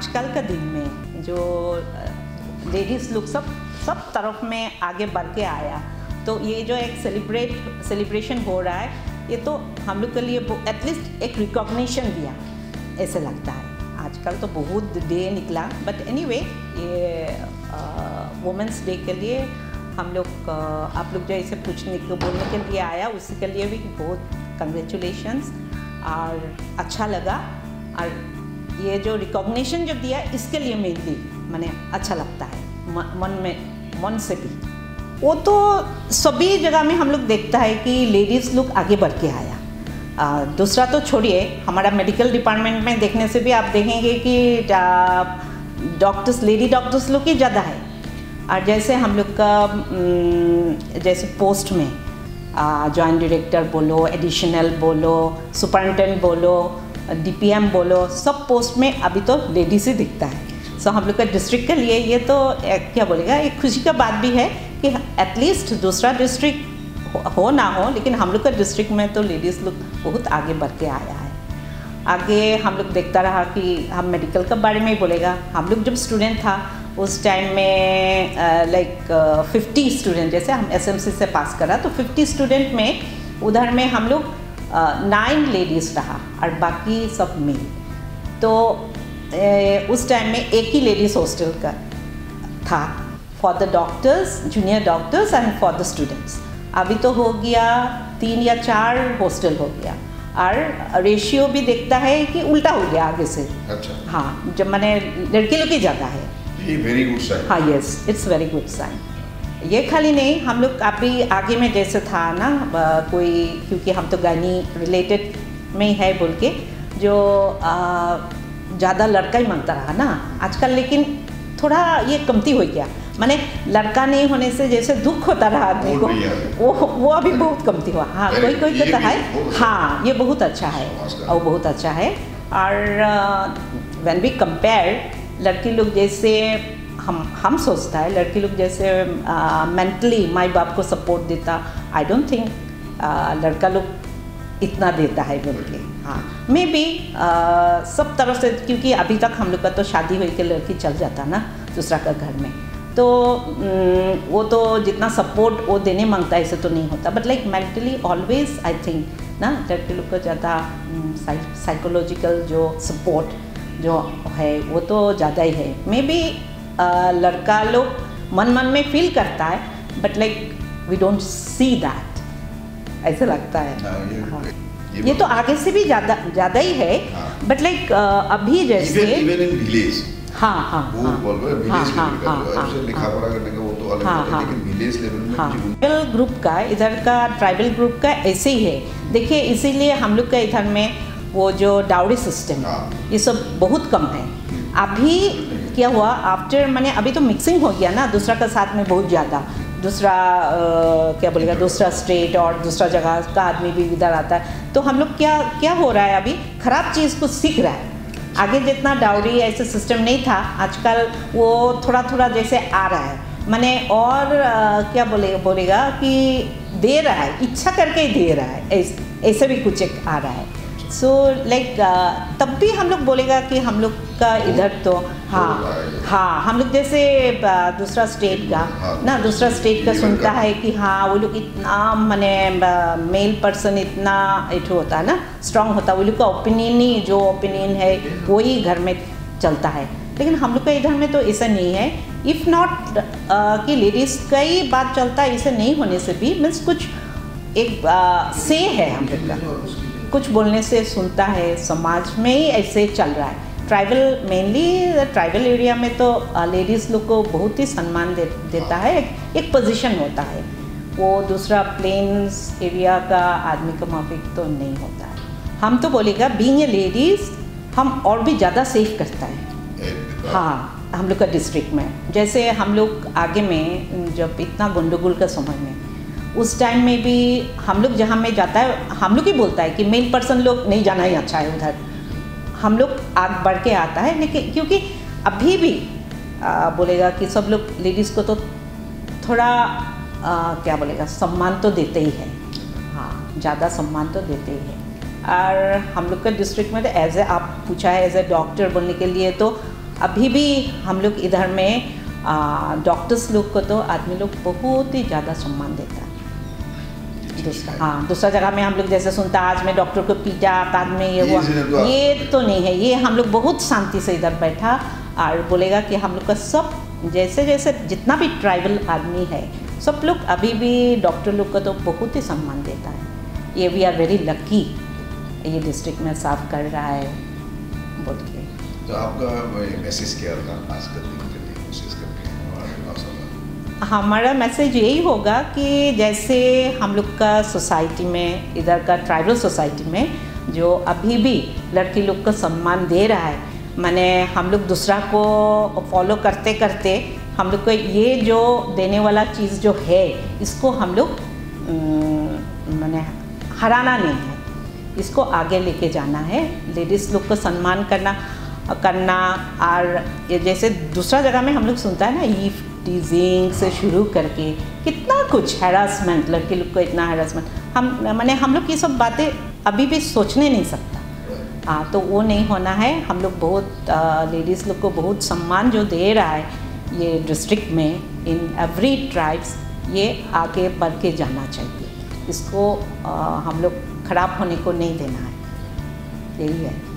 आजकल का दिन में जो लेडीज़ लोग सब तरफ में आगे बढ़ के आया, तो ये जो एक सेलिब्रेशन हो रहा है, ये तो हम लोग के लिए एटलीस्ट एक रिकॉग्निशन दिया ऐसे लगता है। आजकल तो बहुत डे निकला, बट एनीवे ये वुमेंस डे के लिए हम लोग आप लोग जो इसे पूछने को बोलने के लिए आया, उसी के लिए भी बहुत कंग्रेचुलेशंस और अच्छा लगा। और ये जो रिकॉग्निशन जो दिया इसके लिए मेनली मैंने अच्छा लगता है मन से भी। वो तो सभी जगह में हम लोग देखता है कि लेडीज़ लोग आगे बढ़ के आया। दूसरा तो छोड़िए, हमारा मेडिकल डिपार्टमेंट में देखने से भी आप देखेंगे कि डॉक्टर्स, लेडी डॉक्टर्स लोग ही ज़्यादा है। और जैसे हम लोग का जैसे पोस्ट में जॉइंट डायरेक्टर बोलो, एडिशनल बोलो, सुपरिटेंडेंट बोलो, डीपीएम बोलो, सब पोस्ट में अभी तो लेडीज ही दिखता है। सो हम लोग का डिस्ट्रिक्ट के लिए ये तो क्या बोलेगा, एक खुशी का बात भी है कि एटलीस्ट दूसरा डिस्ट्रिक्ट हो ना हो, लेकिन हम लोग का डिस्ट्रिक्ट में तो लेडीज़ लोग बहुत आगे बढ़ के आया है। आगे हम लोग देखता रहा कि हम मेडिकल के बारे में ही बोलेगा। हम लोग जब स्टूडेंट था उस टाइम में लाइक 50 स्टूडेंट, जैसे हम एसएमसी से पास करा तो 50 स्टूडेंट में उधर में हम लोग 9 लेडीज़ रहा और बाकी सब मेल। तो उस टाइम में एक ही लेडीज़ हॉस्टल का था for the doctors, junior doctors and for the students. अभी तो हो गया 3 या 4 हॉस्टल हो गया, और रेशियो भी देखता है कि उल्टा हो गया आगे से। अच्छा। हाँ, जब मैंने लड़के लोग ही ज़्यादा है। ये वेरी गुड साइन। हाँ, yes, it's very good sign. ये खाली नहीं, हम लोग अभी आगे में जैसे था ना कोई, क्योंकि हम तो गायनी रिलेटेड में ही है बोल के, जो ज़्यादा लड़का ही मांगता रहा ना आजकल, लेकिन थोड़ा ये कमती हो गया। माने लड़का नहीं होने से जैसे दुख होता रहा आदमी को, वो अभी बहुत कमती हुआ। हाँ, कोई कहता है हाँ ये बहुत अच्छा है और बहुत अच्छा है। और व्हेन वी कंपेयर, लड़की लोग जैसे हम सोचता है लड़की लोग जैसे मेंटली माई बाप को सपोर्ट देता, आई डोंट थिंक लड़का लोग इतना देता है बोल के। हाँ, मे बी सब तरफ से, क्योंकि अभी तक हम लोग का तो शादी हुई के लड़की चल जाता ना दूसरा का घर में, तो वो तो जितना सपोर्ट वो देने मांगता है ऐसे तो नहीं होता, but like mentally always I think ना लड़के लोग को ज़्यादा साइकोलॉजिकल जो सपोर्ट जो है वो तो ज़्यादा ही है। मे बी लड़का लोग मन में फील करता है, but like we don't see that, ऐसे लगता है। ये तो आगे से भी ज़्यादा ही है, बट लाइक अभी जैसे ट्राइबल ग्रुप का, इधर का ट्राइबल ग्रुप का ऐसे ही है। देखिए, इसीलिए हम लोग का इधर में वो जो डाउरी सिस्टम ये सब बहुत कम है। अभी क्या हुआ आफ्टर, मैंने अभी तो मिक्सिंग हो गया ना दूसरा का साथ में बहुत ज़्यादा, दूसरा क्या बोलेगा, दूसरा स्टेट और दूसरा जगह का आदमी भी इधर आता है, तो हम लोग क्या हो रहा है, अभी ख़राब चीज़ को सीख रहा है। आगे जितना डाउरी ऐसे सिस्टम नहीं था, आजकल वो थोड़ा जैसे आ रहा है, माने और क्या बोलेगा कि दे रहा है, इच्छा करके ही दे रहा है, ऐसे भी कुछ एक आ रहा है। सो लाइक तब भी हम लोग बोलेगा कि हम लोग का इधर तो हाँ हम लोग जैसे दूसरा स्टेट का ना, दूसरा स्टेट का सुनता है कि हाँ वो लोग इतना माने मेल पर्सन इतना इट होता है ना, स्ट्रांग होता है, वो लोग का ओपिनियन ही जो ओपिनियन है वही घर में चलता है। लेकिन हम लोग का इधर में तो ऐसा नहीं है। इफ़ नॉट कि लेडीज़ का ही बात चलता है, ऐसे नहीं होने से भी मीन्स कुछ एक से है हम लोग का, कुछ बोलने से सुनता है, समाज में ही ऐसे चल रहा है। ट्राइबल मेनली ट्राइबल एरिया में तो लेडीज़ लोग को बहुत ही सम्मान देता है, एक पोजीशन होता है, वो दूसरा प्लेन्स एरिया का आदमी का माफिक तो नहीं होता है। हम तो बोलेगा बीइंग ए लेडीज़ हम और भी ज़्यादा सेफ करता है। हाँ, हम लोग का डिस्ट्रिक्ट में जैसे हम लोग आगे में जब इतना गंडगोल का समय में, उस टाइम में भी हम लोग जहाँ में जाता है, हम लोग ही बोलता है कि मेल पर्सन लोग नहीं जाना ही अच्छा है उधर, हम लोग आग बढ़ के आता है। लेकिन क्योंकि अभी भी बोलेगा कि सब लोग लेडीज़ को तो थोड़ा क्या बोलेगा सम्मान तो देते ही है, हाँ ज़्यादा सम्मान तो देते ही है। और हम लोग का डिस्ट्रिक्ट में तो एज ए आप पूछा है एज ए डॉक्टर बोलने के लिए तो अभी भी हम लोग इधर में डॉक्टर्स लोग को तो आदमी लोग बहुत ही ज़्यादा सम्मान देता है। दूसरा जगह में हम लोग जैसे सुनता आज में डॉक्टर को पीटा, बाद में ये हुआ, ये तो नहीं है। ये हम लोग बहुत शांति से इधर बैठा और बोलेगा कि हम लोग का सब जैसे जैसे जितना भी ट्राइबल आदमी है सब लोग अभी भी डॉक्टर लोग को तो बहुत ही सम्मान देता है। ये वी आर वेरी लकी, ये डिस्ट्रिक्ट में साफ कर रहा है बोल के। तो आपका मैसेज क्या था आज करने के लिए कोशिश करके? हमारा मैसेज यही होगा कि जैसे हम लोग का सोसाइटी में, इधर का ट्राइबल सोसाइटी में जो अभी भी लड़की लोग को सम्मान दे रहा है, माने हम लोग दूसरा को फॉलो करते करते हम लोग को ये जो देने वाला चीज़ जो है इसको हम लोग माने हराना नहीं है, इसको आगे लेके जाना है। लेडीज़ लोग को सम्मान करना और ये जैसे दूसरा जगह में हम लोग सुनता है ना, ईव टीजिंग से शुरू करके कितना कुछ हैरासमेंट, लड़के लोग को इतना हैरासमेंट, हम लोग ये सब बातें अभी भी सोचने नहीं सकता। तो वो नहीं होना है। हम लोग बहुत लेडीज़ लोग को बहुत सम्मान जो दे रहा है ये डिस्ट्रिक्ट में इन एवरी ट्राइब्स, ये आगे बढ़ के जाना चाहिए। इसको हम लोग ख़राब होने को नहीं देना है, यही है।